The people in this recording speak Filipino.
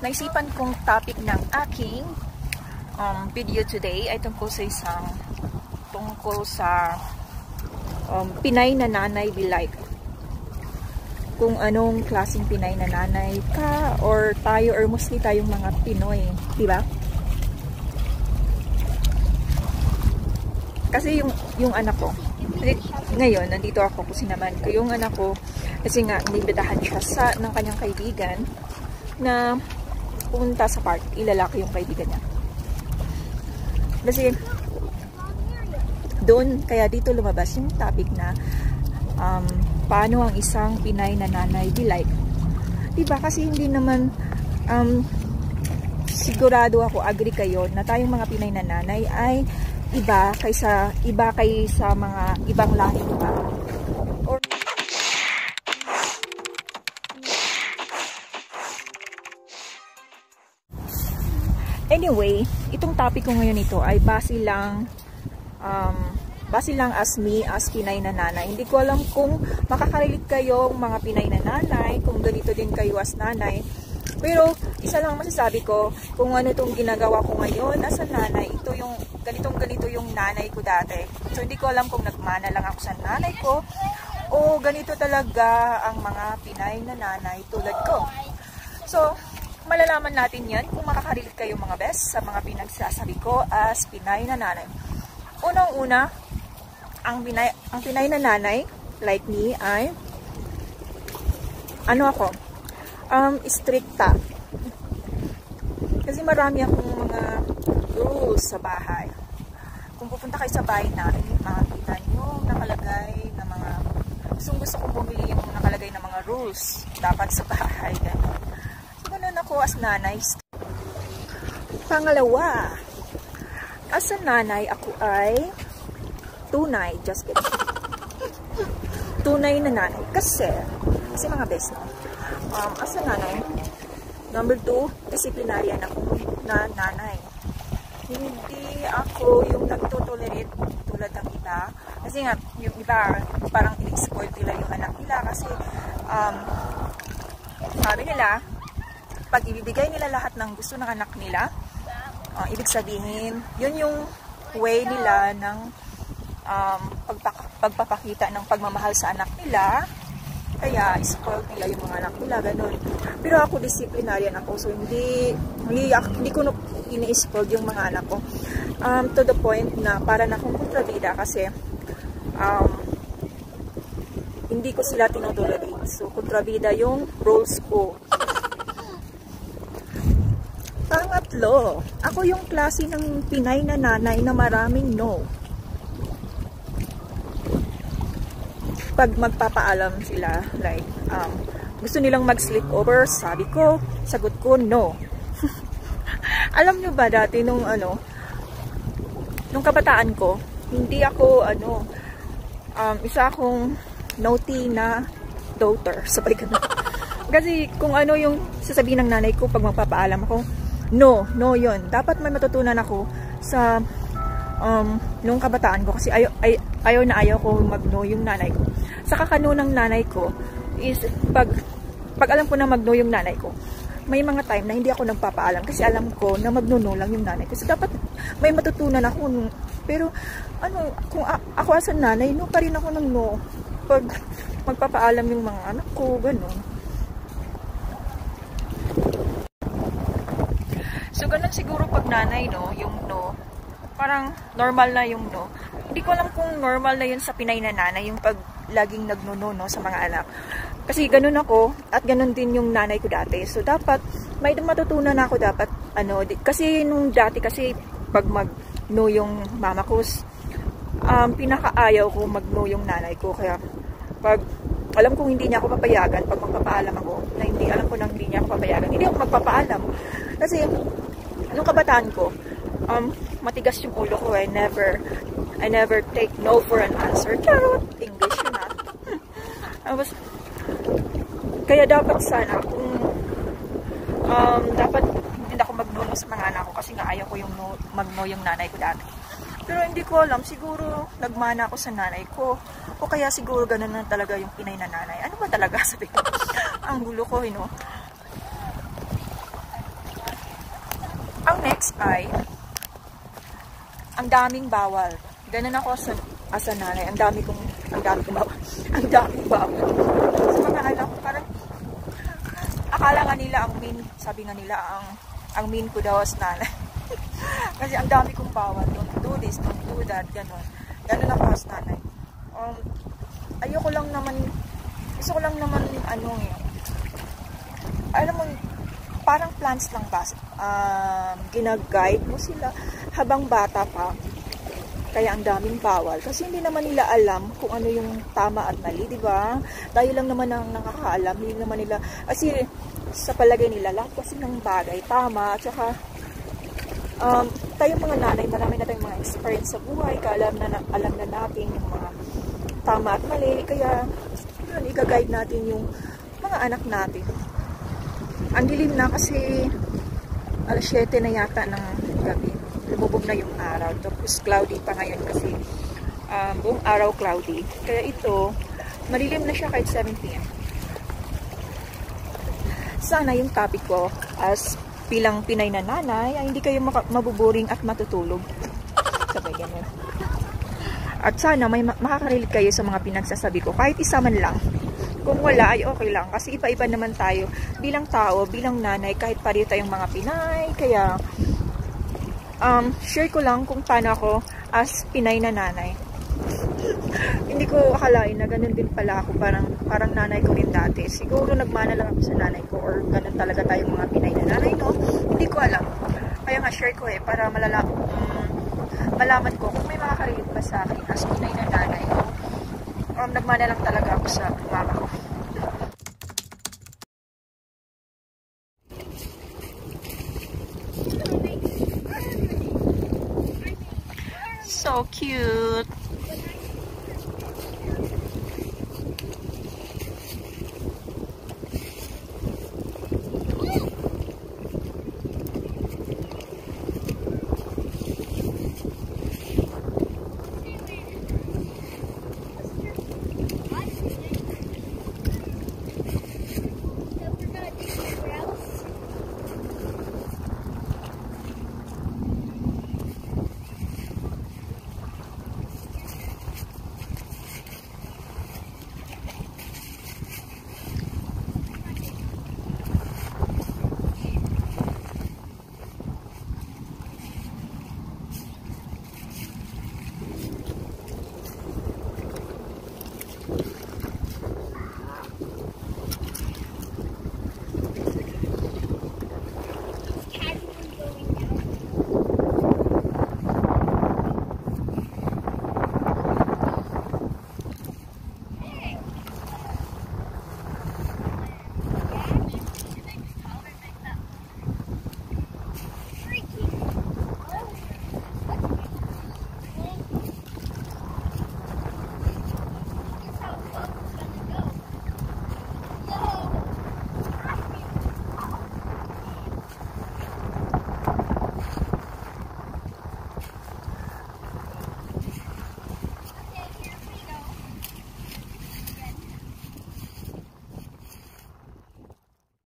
naisipan kong topic ng aking video today ay tungkol sa Pinay na nanay be like. Kung anong klaseng Pinay na nanay ka or tayo or mostly tayong mga Pinoy, di ba? Kasi yung anak ko, ngayon nandito ako kasi naman ko yung anak ko kasi nga inibitahan siya ng kanyang kaibigan na pumunta sa park, ilalaki yung kaibigan niya. Kasi doon, kaya dito lumabas yung topic na paano ang isang Pinay na nanay be like. Diba? Kasi hindi naman sigurado ako, agree kayo na tayong mga Pinay na nanay ay iba kaysa mga ibang lahi, diba? Or anyway, itong topic ko ngayon ito ay base lang as me, as Pinay na nanay. Hindi ko alam kung makakarelate kayong mga Pinay na nanay, kung ganito din kayo as nanay. Pero, isa lang masasabi ko, kung ano itong ginagawa ko ngayon as a nanay, ito yung, ganito yung nanay ko dati. So, hindi ko alam kung nagmana lang ako sa nanay ko, o ganito talaga ang mga Pinay na nanay tulad ko. So, malalaman natin yan kung makakarelate kayo mga best sa mga pinagsasabi ko as Pinay na nanay. Unang-una, ang Pinay na nanay, like me, ay stricta. Kasi marami akong mga rules sa bahay. Kung pupunta kayo sa bahay namin, makakita nyo nakalagay na mga gusto kong bumili yung nakalagay na mga rules dapat sa bahay. Ganun. So, ganun ako as nanay. Pangalawa, as a nanay, ako ay tunay. Just kidding. Tunay na nanay. Kasi mga best, no? As a nanay, number 2, disciplinarian ako na nanay. Hindi ako yung nagtutolerate tulad ng iba. Kasi nga, yung iba, parang in-spoil nila yung anak nila. Kasi, sabi nila, pag ibibigay nila lahat ng gusto ng anak nila, ibig sabihin, yun yung way nila ng pagpapakita ng pagmamahal sa anak nila. Kaya, spoiled nila yung mga anak nila, ganun. Pero ako, disciplinarian ako. So, hindi ko ini-spoiled yung mga anak ko. To the point na para na akong kontrabida kasi hindi ko sila tinotolerate. So, kontrabida yung roles ko. Pangatlo, ako yung klase ng Pinay na nanay na maraming no. Pag magpapaalam sila, like, gusto nilang mag-sleepover, sagot ko, no. Alam nyo ba dati nung kabataan ko, hindi ako, isa akong naughty na daughter, sa balikan. Kasi kung ano yung sasabihin ng nanay ko pag magpapaalam ako, no yun. Dapat may matutunan ako sa nung kabataan ko kasi ayaw ko mag-no yung nanay ko. Sa kakano ng nanay ko is pag alam ko na mag-no yung nanay ko, may mga time na hindi ako nagpapaalam kasi alam ko na mag-no lang yung nanay ko. Kasi dapat may matutunan ako. Pero kung ako as a nanay, no pa rin ako ng no. Pag magpapaalam yung mga anak ko, ganun. So, ganun siguro pag nanay, no, yung no, parang normal na yung no. Hindi ko alam kung normal na yun sa Pinay na nanay, yung pag laging nagno-no, no, sa mga anak. Kasi ganun ako, at ganun din yung nanay ko dati. So, dapat, may matutunan ako dapat, kasi nung dati, kasi pag mag-no yung mama ko, pinakaayaw ko mag-no yung nanay ko. Kaya, pag alam kong hindi niya ako papayagan, pag magpapaalam ako, na hindi alam ko nang hindi niya ako papayagan, hindi ako magpapaalam. Kasi, nung kabataan ko, matigas yung ulo ko. I never take no for an answer. Charot! English yun, ha? Kaya dapat sana, kung dapat hindi ako mag-no sa mga anak ko kasi nga ayaw ko yung mag-no yung nanay ko dati. Pero hindi ko alam, siguro nagmana ako sa nanay ko. O kaya siguro ganun na talaga yung Pinay na nanay. Ano ba talaga sabi ko? Ang gulo ko, Ang next ay, ang daming bawal. Ganun ako as a nanay. Ang daming bawal. Ang daming bawal. Sa mga anak ko, parang, akala nga nila sabi nga nila, ang mean ko daw as nanay. Kasi ang dami kong bawal. Don't do this, don't do that, ganun. Ganun ako as nanay. Gusto ko lang naman, alam mo, parang plans lang ba, gina-guide mo sila habang bata pa. Kaya ang daming bawal. Kasi hindi naman nila alam kung ano yung tama at mali, di ba? Tayo lang naman ang nakakaalam. Hindi naman nila, kasi sa palagay nila, lahat kasi ng bagay, tama. At saka, tayo mga nanay, marami na tayong mga experience sa buhay. Alam na natin yung mga tama at mali. Kaya, yun, i-guide natin yung mga anak natin. Ang dilim na kasi alas 7 na yata ng gabi. Lumubog na yung araw. Tapos cloudy pa ngayon kasi buong araw cloudy. Kaya ito, malilim na siya kahit 7 p.m. Sana yung topic ko as bilang Pinay na nanay ay hindi kayo mabuboring at matutulog. Sabay ganun. At sana may makakarelate kayo sa mga pinagsasabi ko. Kahit isa man lang. Kung wala ay okay lang. Kasi iba-iba naman tayo. Bilang tao, bilang nanay, kahit pareho tayong mga Pinay. Kaya, share ko lang kung paano ako as Pinay na nanay. Hindi ko akalain na ganun din pala ako. Parang nanay ko rin dati. Siguro nagmana lang ako sa nanay ko. Or ganun talaga tayong mga Pinay na nanay, no? Hindi ko alam. Kaya nga share ko para malaman ko kung may makakarelate ba sa akin as Pinay na nanay. Nagmana lang talaga ako sa mama ko. So cute.